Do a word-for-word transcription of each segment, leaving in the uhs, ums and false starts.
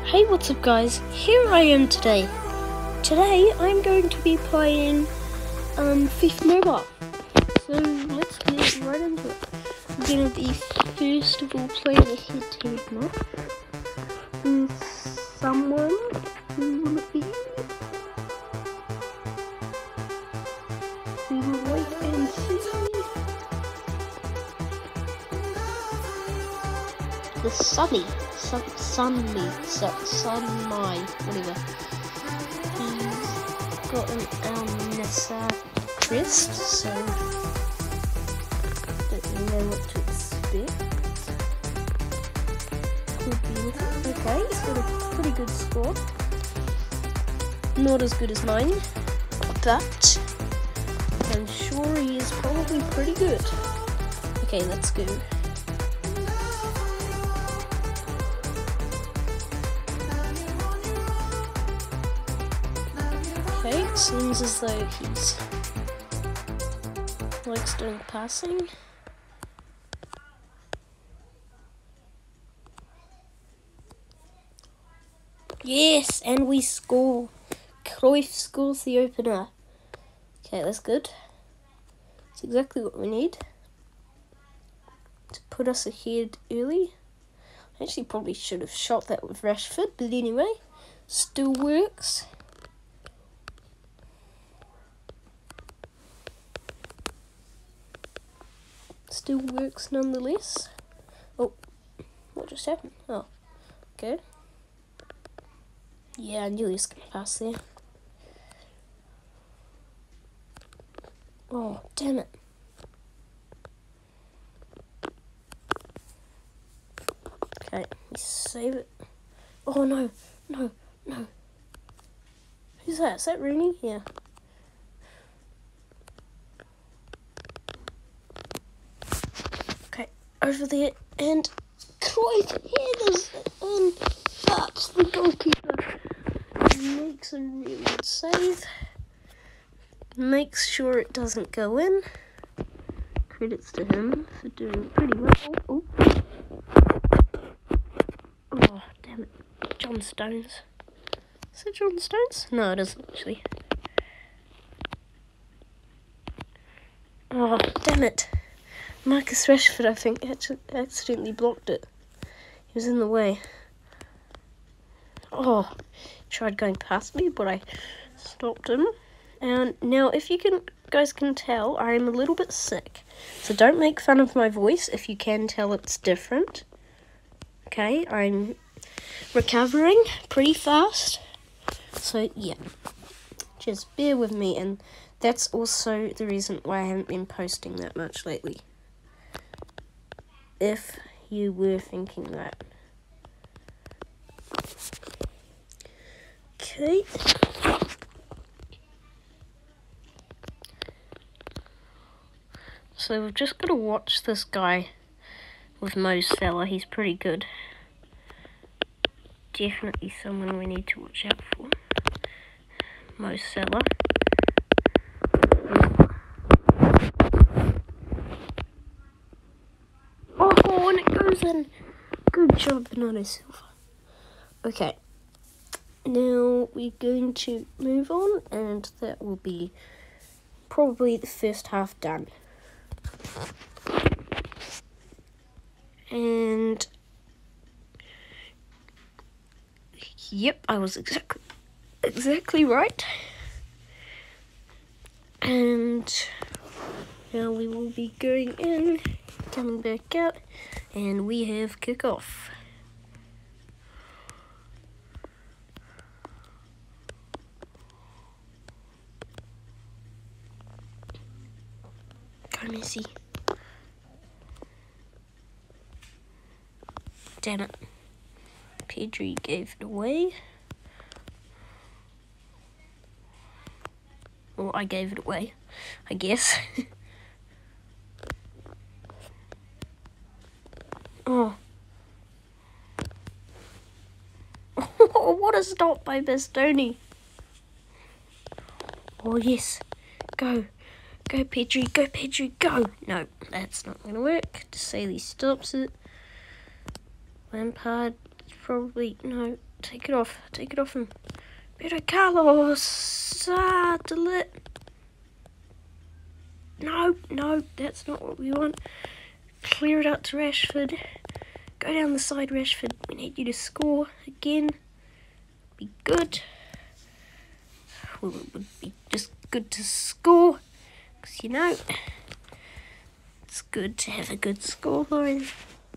Hey, what's up guys? Here I am today. Today I'm going to be playing um, Fifth Mobile. So let's get right into it. I'm going to be first of all playing a head-to-head map with someone. Who will it be? We will wait and see. The Sunny. Sun, sunny, sun, sun, my, whatever. He's got an Al-Nassr crest, so don't know what to expect. Could be anything. Okay, he's got a pretty good score. Not as good as mine, but I'm sure he is probably pretty good. Okay, let's go. Okay, seems as though he's likes doing passing. Yes, and we score. Cruyff scores the opener. Okay, that's good. That's exactly what we need to put us ahead early. I actually probably should have shot that with Rashford, but anyway, still works. Still works nonetheless. Oh, what just happened? Oh, okay. Yeah, I knew he was going to pass there. Oh, damn it. Okay, we save it. Oh, no, no, no. Who's that? Is that Rooney? Yeah. Over there, and Cruyff headers and that's the goalkeeper. Makes a really good save. Makes sure it doesn't go in. Credits to him for doing pretty well. Oh, oh damn it. John Stones. Is it John Stones? No, it isn't actually. Oh, damn it. Marcus Rashford, I think, accidentally blocked it. He was in the way. Oh, tried going past me, but I stopped him. And now, if you can, guys can tell, I am a little bit sick. So don't make fun of my voice if you can tell it's different. Okay, I'm recovering pretty fast. So, yeah. Just bear with me, and that's also the reason why I haven't been posting that much lately. If you were thinking that. Okay. So we've just got to watch this guy with Mo Salah. He's pretty good. Definitely someone we need to watch out for. Mo Salah. Oh, and it goes in. Good job, Bernardo Silva. Okay. Now we're going to move on, and that will be probably the first half done. And yep, I was exactly exactly right. And now we will be going in, coming back out, and we have kick-off. Go Messi. Damn it. Pedri gave it away. Well, I gave it away, I guess. Oh. Oh, what a stop by Bastoni. Oh, yes. Go. Go, Pedri. Go, Pedri. Go. No, that's not going to work. Desailly stops it. Lampard probably... No. take it off. Take it off him. Pedro Carlos. Ah, delete. No, no, that's not what we want. Clear it out to Rashford. Go down the side, Rashford. We need you to score again. Be good. Well, it would be just good to score. Because, you know, it's good to have a good scoreline.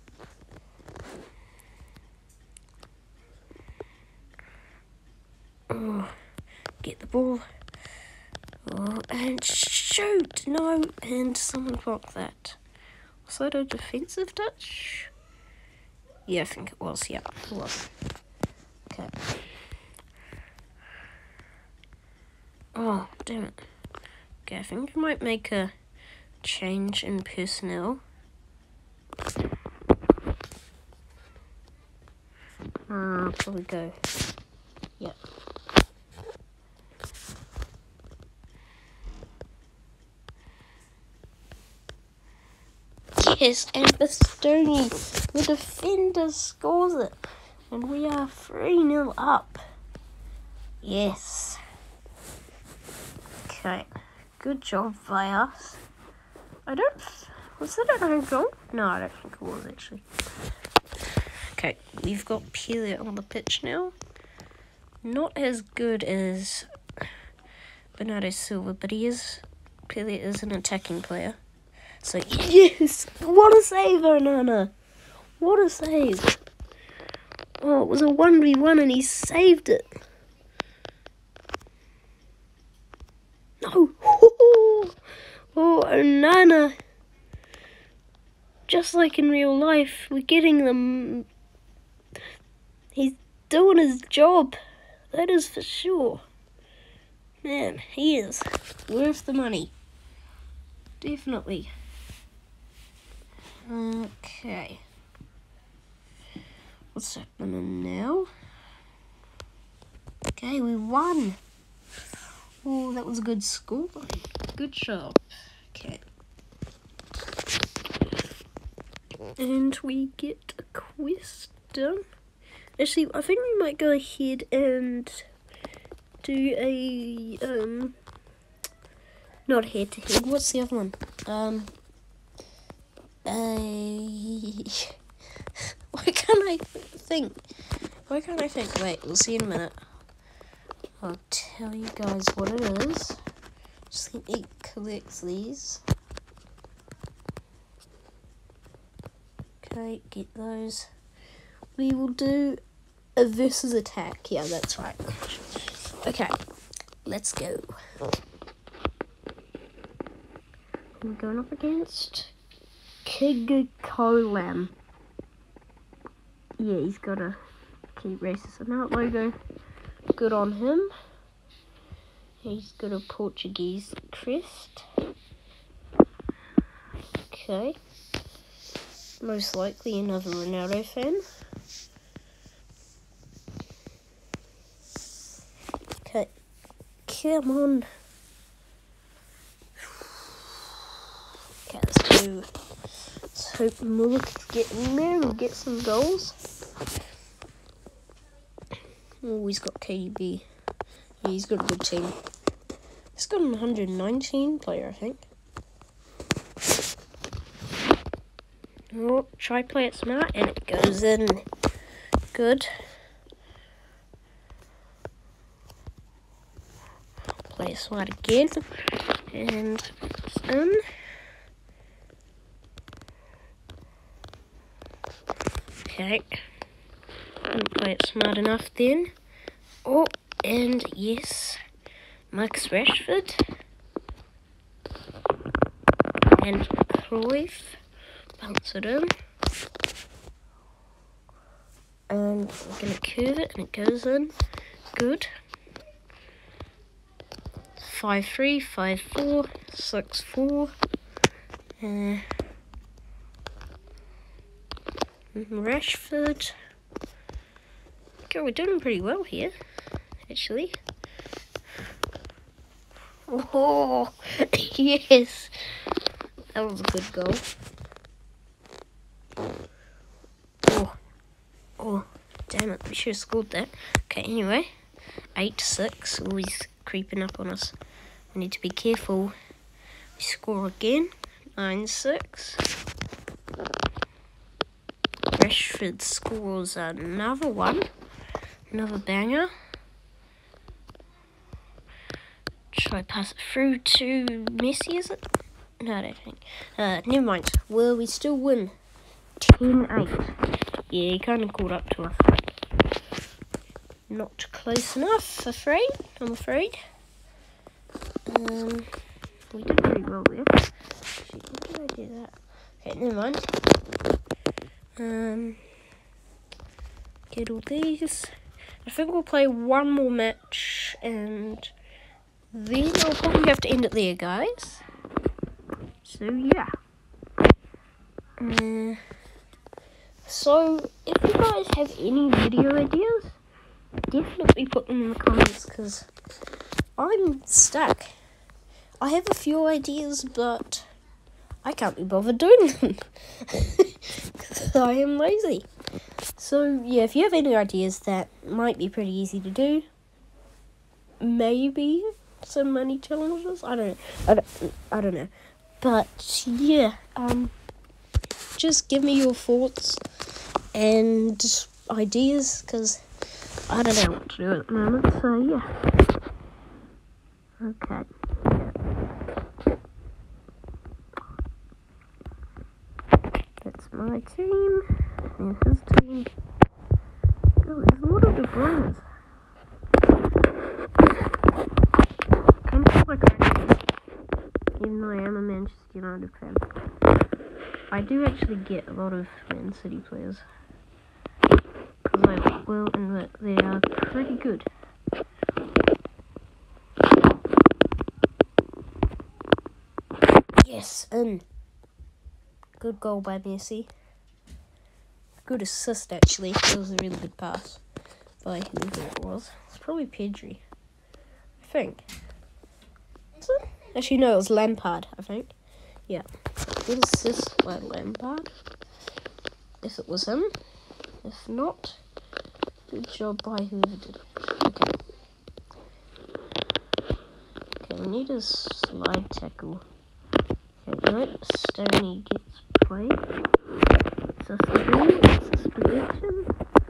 Oh, get the ball. Oh, and shoot! No, and someone blocked that. Was that a defensive touch? Yeah, I think it was. Yeah, it was. Okay. Oh, damn it. Okay, I think I might make a change in personnel. Uh, I'll probably go. Yep. Yes, and Bastoni, the defender, scores it. And we are three nil up. Yes. Okay. Good job by us. I don't... Was that an own goal? No, I don't think it was, actually. Okay, we've got Pele on the pitch now. Not as good as Bernardo Silva, but he is... Pele is an attacking player. So, yes! What a save, Onana! What a save! Oh, it was a one v one and he saved it. No! Oh, oh, Onana! Just like in real life, we're getting them. He's doing his job. That is for sure. Man, he is worth the money. Definitely. Okay. What's happening now? Okay, we won. Oh, that was a good score. Good job. Okay. And we get a quest done. Actually, I think we might go ahead and do a, um, not head to head. What's the other one? Um, a, why can't I think? Why can't I think? Wait, we'll see in a minute. I'll tell you guys what it is. Just let me collect these. Okay, get those. We will do a versus attack. Yeah, that's right. Okay, let's go. We're going up against Kigokolam. Yeah, he's got a key racist amount logo. Good on him. He's got a Portuguese crest. Okay. Most likely another Ronaldo fan. Okay. Come on. Okay, let's go. Let's hope Mulek's getting there. We'll get some goals. Oh, he's got K D B. Yeah, he's got a good team. He's got an one hundred nineteen player, I think. Oh, try play it smart, and it goes in. Good. Play it smart again, and it's in. Okay. Didn't play it smart enough then. Oh, and yes, Marcus Rashford and Cruyff bounce it in, and we're gonna curve it, and it goes in. Good. Five three, five four, six four. Uh, Rashford. Okay, we're doing pretty well here, actually. Oh, yes. That was a good goal. Oh, oh. damn it, we should have scored that. Okay, anyway, eight six, always creeping up on us. We need to be careful. We score again, nine six. Rashford scores another one, another banger. Should I pass it through to Messi, is it? No, I don't think. Uh, never mind. Will we still win? ten eight. Yeah, he kind of caught up to us. Not close enough, afraid. I'm afraid. Um, we did pretty well there. Shit, what did I do that? Okay, never mind. Um, get all these. I think we'll play one more match, and then I'll probably have to end it there, guys. So yeah. Uh, so if you guys have any video ideas, definitely put them in the comments, because I'm stuck. I have a few ideas, but I can't be bothered doing them because I am lazy. So yeah, if you have any ideas that might be pretty easy to do, maybe some money challenges. I don't know. I don't, I don't know. But yeah, um, just give me your thoughts and ideas, because I don't know what to do at the moment. So yeah. Okay. That's my team. And his team. Oh, there's a lot of De Bruyne's. Kind of like I even though I am a Manchester United fan. I do actually get a lot of Man City players, because I will admit they are pretty good. Yes, and good goal by Messi. Good assist, actually. It was a really good pass by whoever it was. It's probably Pedri, I think. Is it? Actually, no, it was Lampard, I think. Yeah. Good assist by Lampard. If it was him. If not, good job by whoever did it. Okay. Okay, we need a slide tackle. Okay, no, Stoney gets played. Suspension. Suspension.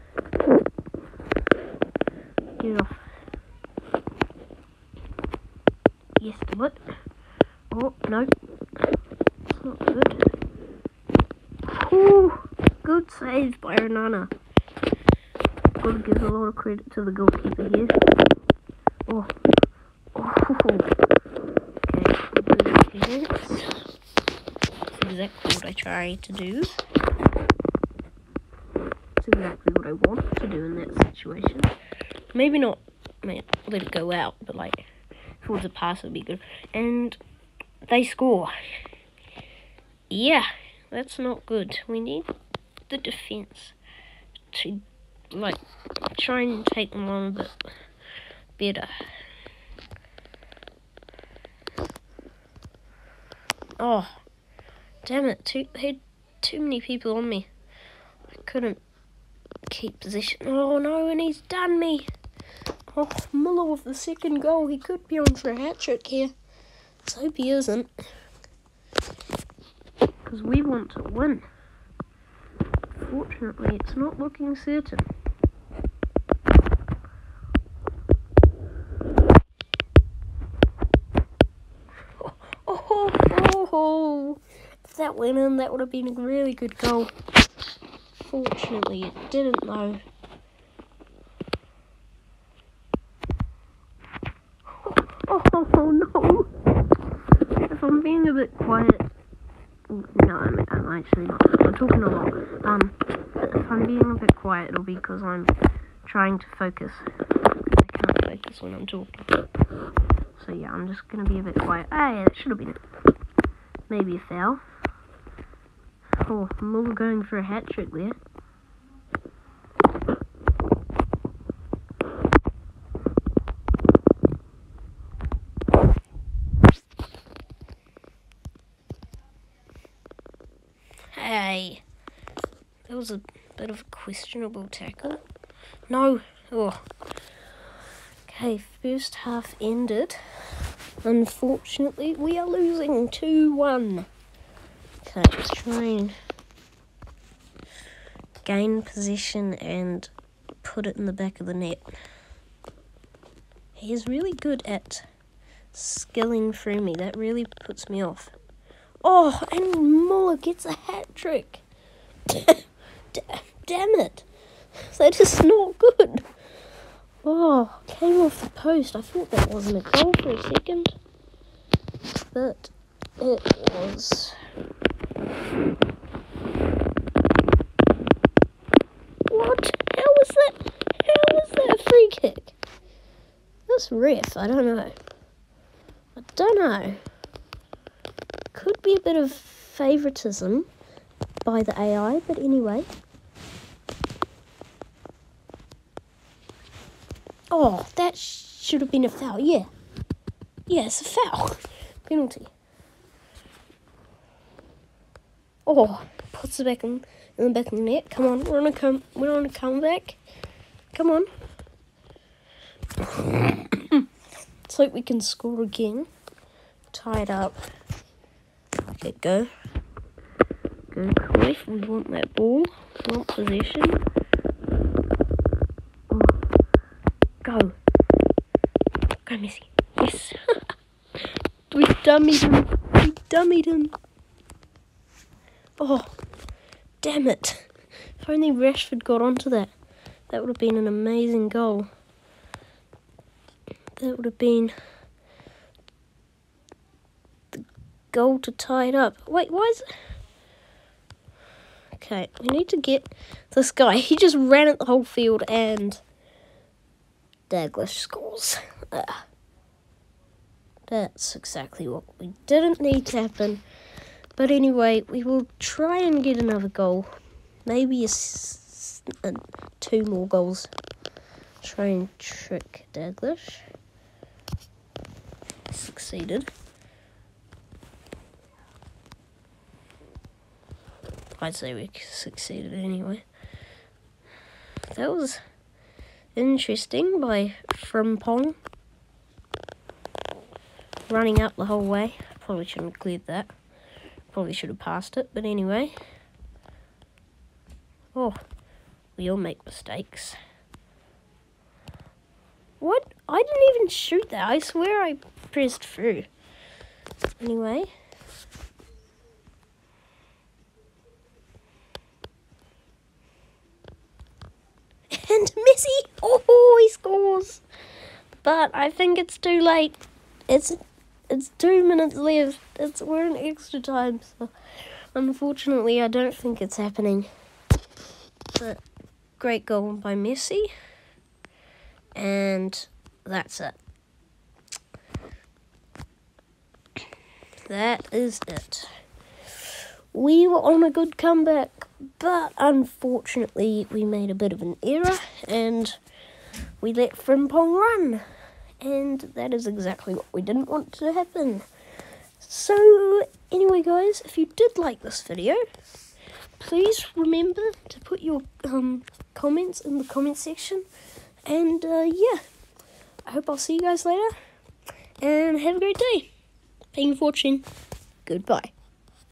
Get off. Yes, what? Oh, no. It's not good. Ooh, good save by Onana. Gotta give a lot of credit to the goalkeeper here. Oh. Oh. Okay, that's exactly what I try to do. That's exactly what I want to do in that situation. Maybe not man, let it go out, but like, if it was a pass, it would be good. And they score. Yeah, that's not good. We need the defense to, like, try and take them on a bit better. Oh, damn it. Too, had too many people on me. I couldn't keep position. Oh, no, and he's done me. Oh, Muller with the second goal. He could be on for a hat-trick here. Let's hope he isn't. Because we want to win. Fortunately, it's not looking certain. Oh, oh, oh, oh. If that went in, that would have been a really good goal. Fortunately, it didn't, though. Oh, oh, oh no. If I'm being a bit quiet, no, I'm, I'm actually not. I'm talking a lot. Um, if I'm being a bit quiet, it'll be because I'm trying to focus. I can't focus when I'm talking. So yeah, I'm just gonna be a bit quiet. Ah, yeah, that should have been it. Maybe a foul. Oh, Muller going for a hat trick there. Hey, that was a bit of a questionable tackle. No. Oh. Okay, first half ended. Unfortunately, we are losing two one. Okay, let's try and gain possession and put it in the back of the net. He is really good at skilling through me. That really puts me off. Oh, and Muller gets a hat trick. Damn it. That is not good. Oh, came off the post. I thought that wasn't a goal for a second. But it was. What? How was that? How was that a free kick? This ref, I don't know. I don't know. Could be a bit of favoritism by the A I, but anyway. Oh, that should have been a foul, yeah. Yeah, it's a foul. Penalty. Oh, puts it back in, in the back of the net. Come on, we're on a come we're on a comeback. Come on. It's like we can score again. Tie it up. Okay, go. Go, Cruyff. We want that ball. We want possession. Oh. Go. Go, Messi. Yes. We dummied him. We dummied him. Oh, damn it. If only Rashford got onto that. That would have been an amazing goal. That would have been the goal to tie it up. Wait, why is it? Okay, we need to get this guy. He just ran at the whole field and Daglish scores. Uh, that's exactly what we didn't need to happen. But anyway, we will try and get another goal. Maybe a, s a two more goals. Try and trick Daglish. Succeeded. I'd say we succeeded anyway. That was interesting by Frimpong. Running up the whole way. Probably shouldn't have cleared that. Probably should have passed it, but anyway. Oh, we all make mistakes. What? I didn't even shoot that. I swear I pressed through. Anyway. And Messi! Oh, he scores! But I think it's too late. It's it's two minutes left. It's we're in extra time, so unfortunately I don't think it's happening. But great goal by Messi. And that's it. That is it. We were on a good comeback, but unfortunately we made a bit of an error and we let Frimpong run. And that is exactly what we didn't want to happen. So anyway guys, if you did like this video, please remember to put your um, comments in the comment section. And uh, yeah, I hope I'll see you guys later. And have a great day. Thank you for watching. Goodbye.